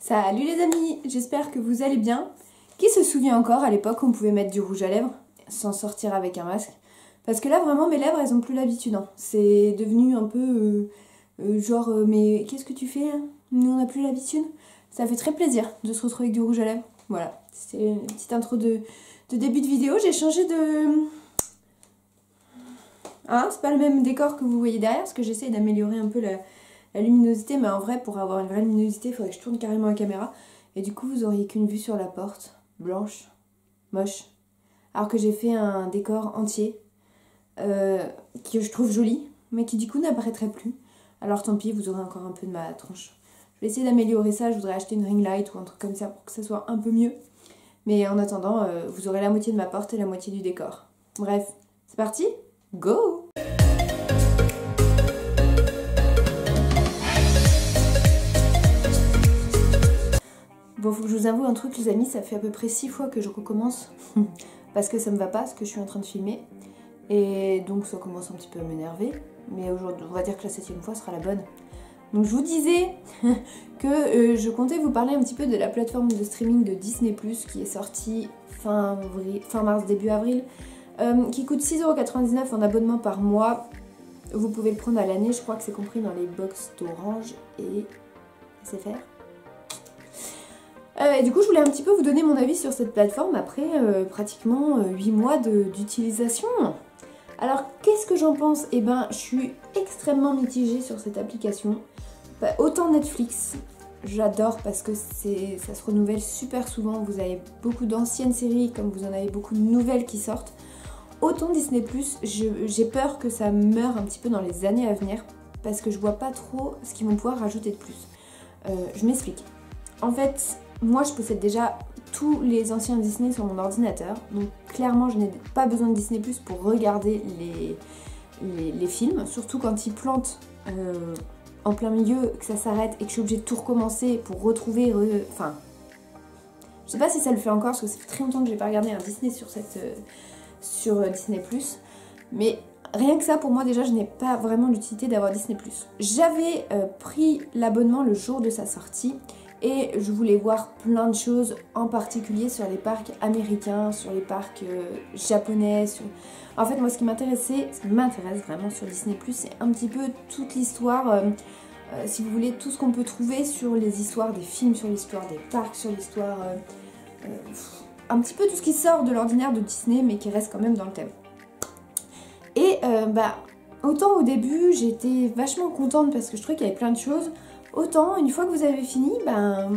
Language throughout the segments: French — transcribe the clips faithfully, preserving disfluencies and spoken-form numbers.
Salut les amis, j'espère que vous allez bien. Qui se souvient encore à l'époque où on pouvait mettre du rouge à lèvres sans sortir avec un masque? Parce que là vraiment mes lèvres elles ont plus l'habitude. Hein. C'est devenu un peu euh, euh, genre euh, mais qu'est-ce que tu fais hein? Nous on n'a plus l'habitude. Ça fait très plaisir de se retrouver avec du rouge à lèvres. Voilà, c'est une petite intro de, de début de vidéo. J'ai changé de... Hein, c'est pas le même décor que vous voyez derrière parce que j'essaie d'améliorer un peu la... la luminosité, mais en vrai pour avoir une vraie luminosité il faudrait que je tourne carrément la caméra et du coup vous auriez qu'une vue sur la porte blanche, moche, alors que j'ai fait un décor entier euh, que je trouve joli mais qui du coup n'apparaîtrait plus, alors tant pis, vous aurez encore un peu de ma tronche. Je vais essayer d'améliorer ça, je voudrais acheter une ring light ou un truc comme ça pour que ça soit un peu mieux, mais en attendant euh, vous aurez la moitié de ma porte et la moitié du décor. Bref, c'est parti, go! Bon, faut que je vous avoue un truc les amis, ça fait à peu près six fois que je recommence parce que ça me va pas ce que je suis en train de filmer et donc ça commence un petit peu à m'énerver, mais aujourd'hui on va dire que la septième fois sera la bonne. Donc je vous disais que euh, je comptais vous parler un petit peu de la plateforme de streaming de Disney plus qui est sortie fin, fin mars, début avril, euh, qui coûte six euros quatre-vingt-dix-neuf en abonnement par mois. Vous pouvez le prendre à l'année, je crois que c'est compris dans les box d'Orange et S F R. Euh, et du coup je voulais un petit peu vous donner mon avis sur cette plateforme après euh, pratiquement euh, huit mois d'utilisation. Alors qu'est-ce que j'en pense? Eh ben je suis extrêmement mitigée sur cette application. Bah, autant Netflix, j'adore parce que ça se renouvelle super souvent, vous avez beaucoup d'anciennes séries comme vous en avez beaucoup de nouvelles qui sortent. Autant Disney plus, j'ai peur que ça meure un petit peu dans les années à venir parce que je vois pas trop ce qu'ils vont pouvoir rajouter de plus. Euh, je m'explique. En fait, moi je possède déjà tous les anciens Disney sur mon ordinateur, donc clairement je n'ai pas besoin de Disney plus pour regarder les, les, les films, surtout quand ils plantent euh, en plein milieu, que ça s'arrête et que je suis obligée de tout recommencer pour retrouver... Re... Enfin, je sais pas si ça le fait encore parce que ça fait très longtemps que j'ai pas regardé un Disney sur, cette, euh, sur euh, Disney plus, mais rien que ça pour moi déjà je n'ai pas vraiment l'utilité d'avoir Disney plus. J'avais euh, pris l'abonnement le jour de sa sortie, et je voulais voir plein de choses, en particulier sur les parcs américains, sur les parcs euh, japonais. Sur... En fait, moi, ce qui m'intéressait, ce qui m'intéresse vraiment sur Disney plus, c'est un petit peu toute l'histoire, euh, euh, si vous voulez, tout ce qu'on peut trouver sur les histoires des films, sur l'histoire des parcs, sur l'histoire... Euh, euh, un petit peu tout ce qui sort de l'ordinaire de Disney, mais qui reste quand même dans le thème. Et euh, bah, autant au début, j'étais vachement contente parce que je trouvais qu'il y avait plein de choses. Autant, une fois que vous avez fini, ben...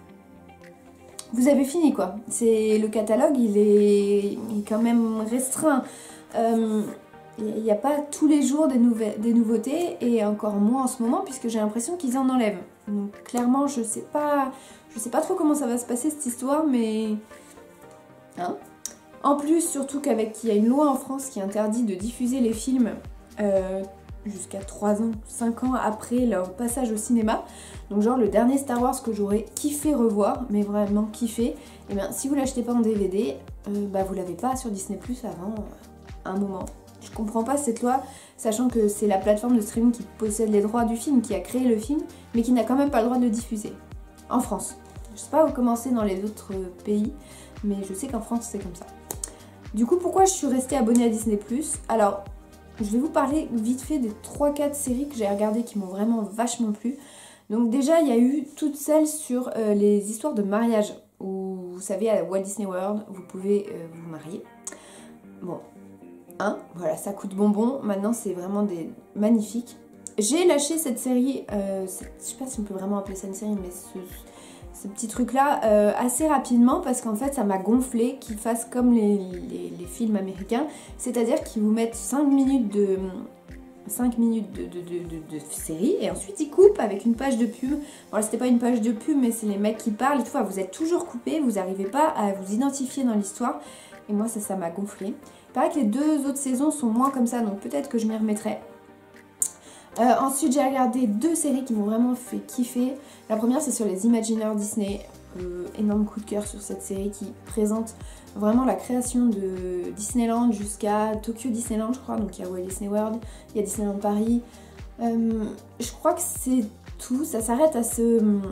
vous avez fini quoi. C'est le catalogue, il est... il est quand même restreint. Euh, il n'y a pas tous les jours des, des nouveautés, et encore moins en ce moment, puisque j'ai l'impression qu'ils en enlèvent. Donc clairement, je sais pas... Je sais pas trop comment ça va se passer cette histoire, mais... Hein, en plus, surtout qu'avec qu'il y a une loi en France qui interdit de diffuser les films... Euh, jusqu'à trois ans, cinq ans après leur passage au cinéma. Donc genre le dernier Star Wars que j'aurais kiffé revoir, mais vraiment kiffé, et bien si vous l'achetez pas en D V D, euh, bah vous l'avez pas sur Disney plus avant euh, un moment. Je comprends pas cette loi, sachant que c'est la plateforme de streaming qui possède les droits du film, qui a créé le film, mais qui n'a quand même pas le droit de le diffuser. En France. Je sais pas où commencer dans les autres pays, mais je sais qu'en France c'est comme ça. Du coup pourquoi je suis restée abonnée à Disney plus? Alors, je vais vous parler vite fait des trois quatre séries que j'ai regardées qui m'ont vraiment vachement plu. Donc déjà, il y a eu toutes celles sur euh, les histoires de mariage. Où, vous savez, à la Walt Disney World, vous pouvez euh, vous marier. Bon, hein, voilà, ça coûte bonbon. Maintenant, c'est vraiment des magnifiques. J'ai lâché cette série, euh, je sais pas si on peut vraiment appeler ça une série, mais ce, ce petit truc-là, euh, assez rapidement, parce qu'en fait, ça m'a gonflé qu'ils fassent comme les, les, les films américains, c'est-à-dire qu'ils vous mettent cinq minutes de... cinq minutes de, de, de, de, de série et ensuite ils coupent avec une page de pub. Bon là c'était pas une page de pub mais c'est les mecs qui parlent et tout, enfin, vous êtes toujours coupé, vous n'arrivez pas à vous identifier dans l'histoire et moi ça ça m'a gonflé. Il paraît que les deux autres saisons sont moins comme ça, donc peut-être que je m'y remettrai. Euh, ensuite j'ai regardé deux séries qui m'ont vraiment fait kiffer. La première c'est sur les Imagineers Disney. Euh, énorme coup de cœur sur cette série qui présente vraiment la création de Disneyland jusqu'à Tokyo Disneyland je crois, donc il y a Walt Disney World, il y a Disneyland Paris, euh, je crois que c'est tout, ça s'arrête à ce,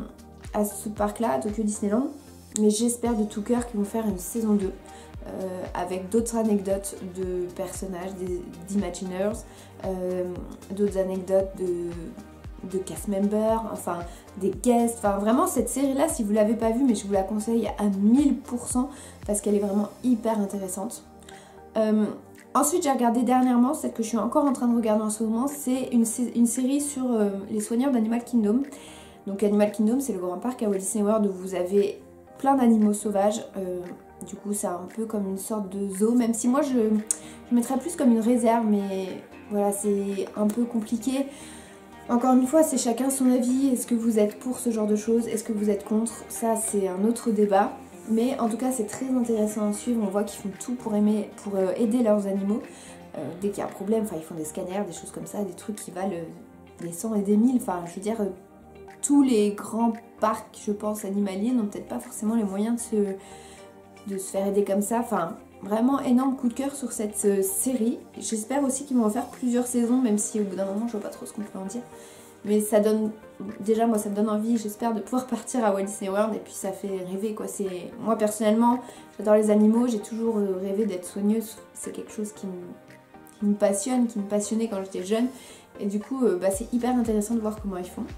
à ce parc-là, à Tokyo Disneyland. Mais j'espère de tout cœur qu'ils vont faire une saison deux euh, avec d'autres anecdotes de personnages, d'Imagineers, euh, d'autres anecdotes de, de cast members, enfin des guests. Enfin vraiment cette série-là, si vous ne l'avez pas vue, mais je vous la conseille à mille pour cent parce qu'elle est vraiment hyper intéressante. Euh, ensuite j'ai regardé dernièrement, celle que je suis encore en train de regarder en ce moment, c'est une, une série sur euh, les soigneurs d'Animal Kingdom. Donc Animal Kingdom, c'est le grand parc à Walt Disney World où vous avez plein d'animaux sauvages. Euh, du coup c'est un peu comme une sorte de zoo, même si moi je, je mettrais plus comme une réserve, mais voilà, c'est un peu compliqué. Encore une fois, c'est chacun son avis. Est-ce que vous êtes pour ce genre de choses? Est-ce que vous êtes contre? Ça c'est un autre débat. Mais en tout cas c'est très intéressant à suivre. On voit qu'ils font tout pour, aimer, pour euh, aider leurs animaux. Euh, dès qu'il y a un problème, enfin ils font des scanners, des choses comme ça, des trucs qui valent euh, des cent et des mille. Enfin je veux dire, euh, tous les grands parcs, je pense, animaliers n'ont peut-être pas forcément les moyens de se, de se faire aider comme ça. Enfin, vraiment énorme coup de cœur sur cette euh, série. J'espère aussi qu'ils vont en faire plusieurs saisons, même si au bout d'un moment, je vois pas trop ce qu'on peut en dire. Mais ça donne, déjà moi ça me donne envie, j'espère, de pouvoir partir à Walt Disney World, et puis ça fait rêver quoi. Moi personnellement, j'adore les animaux, j'ai toujours rêvé d'être soigneuse. C'est quelque chose qui me, qui me passionne, qui me passionnait quand j'étais jeune. Et du coup, euh, bah, c'est hyper intéressant de voir comment ils font.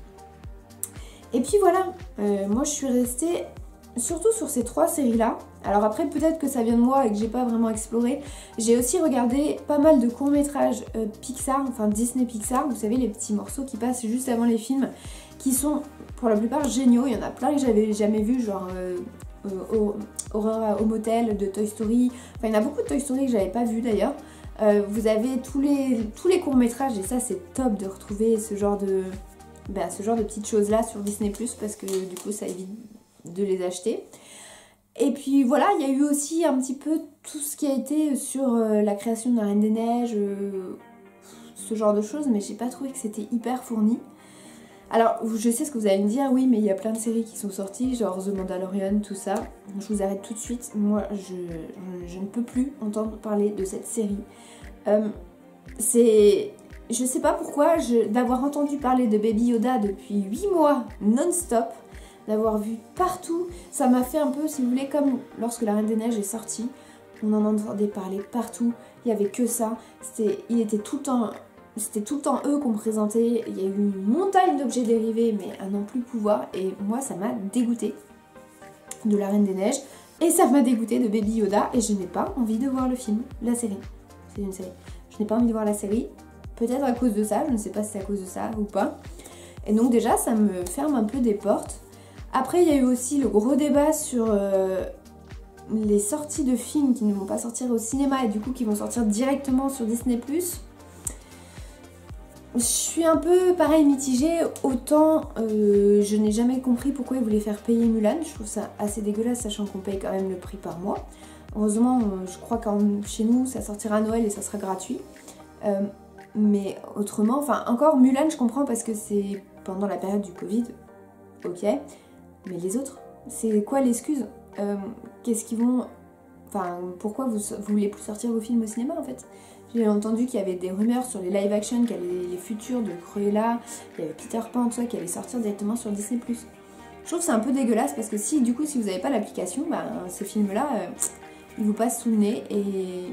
Et puis voilà, euh, moi je suis restée surtout sur ces trois séries là. Alors après peut-être que ça vient de moi et que j'ai pas vraiment exploré. J'ai aussi regardé pas mal de courts métrages euh, Pixar, enfin Disney Pixar, vous savez les petits morceaux qui passent juste avant les films, qui sont pour la plupart géniaux. Il y en a plein que j'avais jamais vu, genre euh, euh, Horreur au motel de Toy Story. Enfin il y en a beaucoup de Toy Story que j'avais pas vu d'ailleurs. Euh, vous avez tous les, tous les courts métrages et ça c'est top de retrouver ce genre de... Ben, ce genre de petites choses là sur Disney plus, parce que du coup ça évite de les acheter. Et puis voilà, il y a eu aussi un petit peu tout ce qui a été sur euh, la création de la Reine des Neiges, euh, ce genre de choses, mais j'ai pas trouvé que c'était hyper fourni. Alors je sais ce que vous allez me dire, oui mais il y a plein de séries qui sont sorties, genre The Mandalorian, tout ça. Je vous arrête tout de suite, moi je, je, je ne peux plus entendre parler de cette série. Euh, c'est... Je sais pas pourquoi, d'avoir entendu parler de Baby Yoda depuis huit mois non-stop, d'avoir vu partout, ça m'a fait un peu, si vous voulez, comme lorsque La Reine des Neiges est sortie, on en entendait parler partout, il n'y avait que ça, il était tout le temps, c'était tout le temps eux qu'on présentait, il y a eu une montagne d'objets dérivés, mais à n'en plus pouvoir, et moi ça m'a dégoûté de La Reine des Neiges, et ça m'a dégoûté de Baby Yoda, et je n'ai pas envie de voir le film, la série, c'est une série, je n'ai pas envie de voir la série. Peut-être à cause de ça, je ne sais pas si c'est à cause de ça ou pas. Et donc déjà, ça me ferme un peu des portes. Après, il y a eu aussi le gros débat sur euh, les sorties de films qui ne vont pas sortir au cinéma et du coup qui vont sortir directement sur Disney plus. Je suis un peu, pareil, mitigée. Autant, euh, je n'ai jamais compris pourquoi ils voulaient faire payer Mulan. Je trouve ça assez dégueulasse, sachant qu'on paye quand même le prix par mois. Heureusement, euh, je crois que chez nous, ça sortira à Noël et ça sera gratuit. Euh, Mais autrement, enfin encore Mulan je comprends parce que c'est pendant la période du Covid, ok, mais les autres, c'est quoi l'excuse? euh, Qu'est-ce qu'ils vont... Enfin, pourquoi vous, vous voulez plus sortir vos films au cinéma en fait? J'ai entendu qu'il y avait des rumeurs sur les live action, qu'il y avait les futurs de Cruella, il y avait Peter Pan, tout ça, qui allait sortir directement sur Disney plus. Je trouve que c'est un peu dégueulasse parce que si du coup si vous n'avez pas l'application, bah, ces films là, euh, ils vous passent sous le nez et...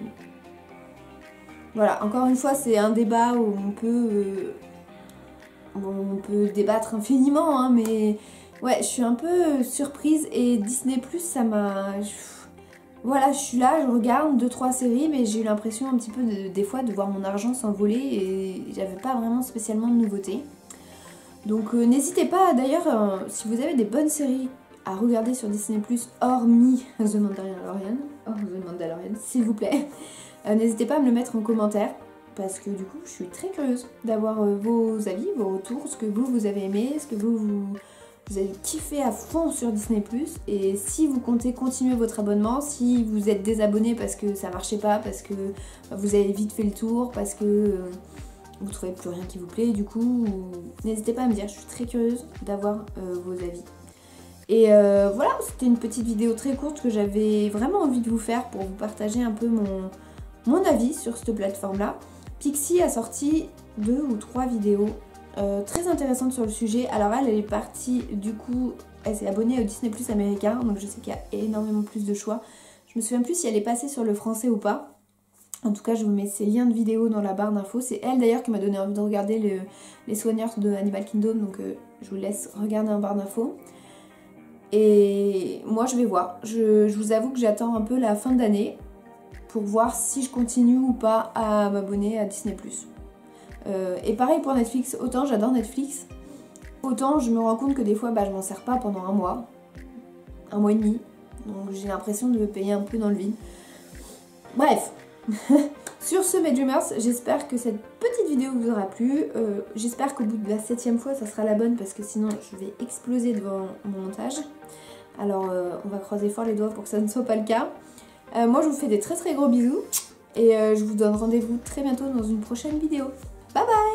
Voilà, encore une fois, c'est un débat où on peut, euh, on peut débattre infiniment, hein, mais ouais, je suis un peu surprise et Disney plus, ça m'a... Voilà, je suis là, je regarde deux trois séries, mais j'ai eu l'impression un petit peu de, des fois de voir mon argent s'envoler et j'avais pas vraiment spécialement de nouveautés. Donc euh, n'hésitez pas, d'ailleurs, euh, si vous avez des bonnes séries à regarder sur Disney plus, hormis The Mandalorian, oh, The Mandalorian, s'il vous plaît. Euh, N'hésitez pas à me le mettre en commentaire parce que du coup je suis très curieuse d'avoir euh, vos avis, vos retours, ce que vous vous avez aimé, ce que vous, vous, vous avez kiffé à fond sur Disney plus, et si vous comptez continuer votre abonnement, si vous êtes désabonné parce que ça marchait pas, parce que vous avez vite fait le tour, parce que euh, vous trouvez plus rien qui vous plaît, du coup n'hésitez pas à me dire, je suis très curieuse d'avoir euh, vos avis. Et euh, voilà, c'était une petite vidéo très courte que j'avais vraiment envie de vous faire pour vous partager un peu mon... mon avis sur cette plateforme là. Pixie a sorti deux ou trois vidéos euh, très intéressantes sur le sujet. Alors elle, elle est partie du coup elle s'est abonnée au Disney Plus américain, donc je sais qu'il y a énormément plus de choix. Je me souviens plus si elle est passée sur le français ou pas. En tout cas, je vous mets ses liens de vidéos dans la barre d'infos. C'est elle d'ailleurs qui m'a donné envie de regarder le, les Soigneurs de Animal Kingdom, donc euh, je vous laisse regarder en barre d'infos. Et moi, je vais voir. Je, je vous avoue que j'attends un peu la fin d'année pour voir si je continue ou pas à m'abonner à Disney Plus. Euh, et pareil pour Netflix, autant j'adore Netflix, autant je me rends compte que des fois, bah, je m'en sers pas pendant un mois, un mois et demi. Donc j'ai l'impression de me payer un peu dans le vide. Bref. Sur ce mes Dreamers, j'espère que cette petite vidéo vous aura plu. Euh, j'espère qu'au bout de la septième fois ça sera la bonne parce que sinon je vais exploser devant mon montage. Alors euh, on va croiser fort les doigts pour que ça ne soit pas le cas. Euh, moi je vous fais des très très gros bisous et euh, je vous donne rendez-vous très bientôt dans une prochaine vidéo. Bye bye!